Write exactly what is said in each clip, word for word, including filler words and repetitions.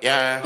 yeah.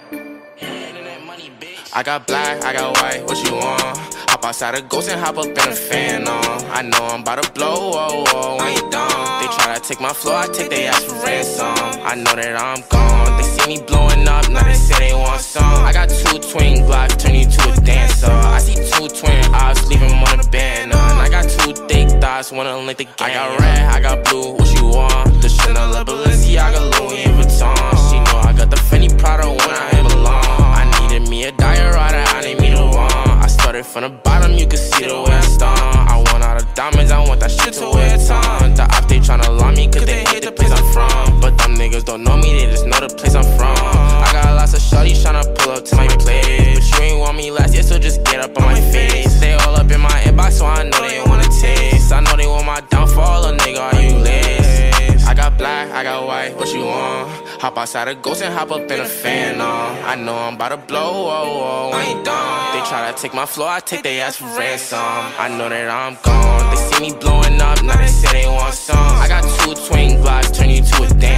I got black, I got white, what you want? Hop outside a ghost and hop up in a fan on. I know I'm about to blow, whoa, whoa, when you done. They try to take my flow, I take they ass for ransom. I know that I'm gone, they see me blowing up, now they say they want some. I got two twin Glocks, turn you to a dancer. I see two twin eyes, leave them on the band. And I got two thick thighs, wanna link the game. I got red, I got blue, what you want? The Chanel, Balenciaga, Louis Vuitton. She know I got the Fendi Prada when I ain't belong. I needed me a diorata, I need me the one. I started from the bottom, you can see the way I stung. I want all the diamonds, I want that shit to wear a ton. The op, they tryna lie me cause they hate the place I'm from. But them niggas don't know me, they just know the place I'm from. I got lots of shorties tryna pull up to my place, but you ain't want me last year, so just get up on my face. They all up in my inbox, so I know they wanna taste. I know they want my downfall, a nigga, are you lace? I got black, I got white, what you want? Hop outside a ghost and hop up in a fan on. I know I'm about to blow, whoa, whoa, when you done. They try to take my flow, I take they ass for ransom. I know that I'm gone, they see me blowing up, now they say they want some. I got two twin Glocks, turn you to a dance.